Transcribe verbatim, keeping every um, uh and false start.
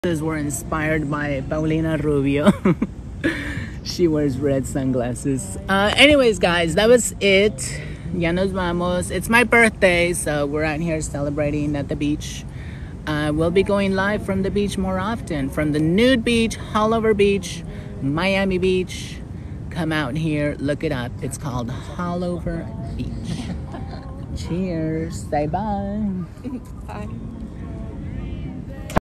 Were inspired by Paulina Rubio. She wears red sunglasses. Uh, anyways, guys, that was it. Ya nos vamos. It's my birthday, so we're out here celebrating at the beach. Uh, we'll be going live from the beach more often. From the nude beach, Hollover Beach, Miami Beach. Come out here, look it up. It's called Hollover Beach. Cheers. Say bye. Bye.